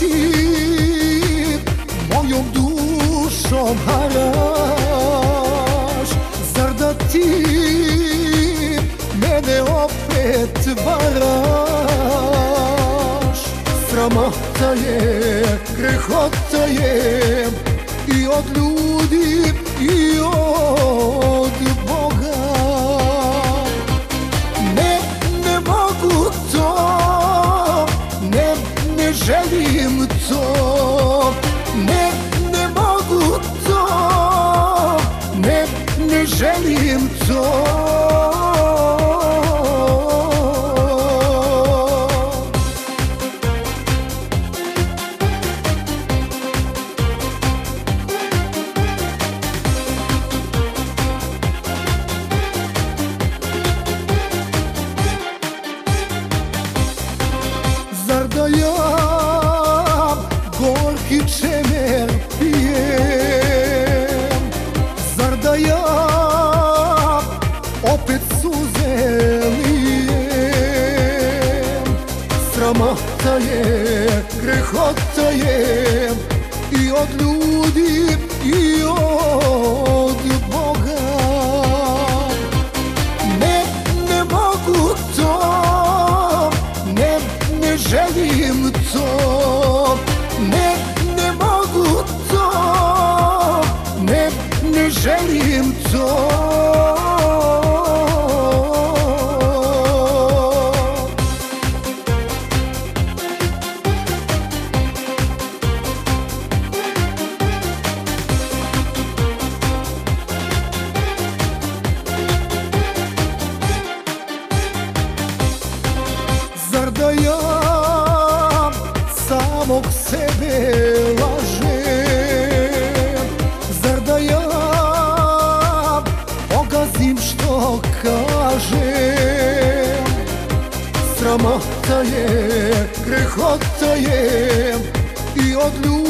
ti mojom dušom haraš? Zar da ti mene opet varaš? Sramota je, grehota je i od ljudi i od Boga. Ne mogu to, ne želim to, ne mogu to, ne želim to. Zar da ja gorki čemer pijem? Zar da ja opet suze lijem? Sramota je, grehota je i od ljudi i od Boga. Ne mogu to, ne želim to, ne mogu to, ne želim to. Zar da ja samog sebe lažem? Zar da ja pogazim što kažem? Sramota je, grehota je i od ljudi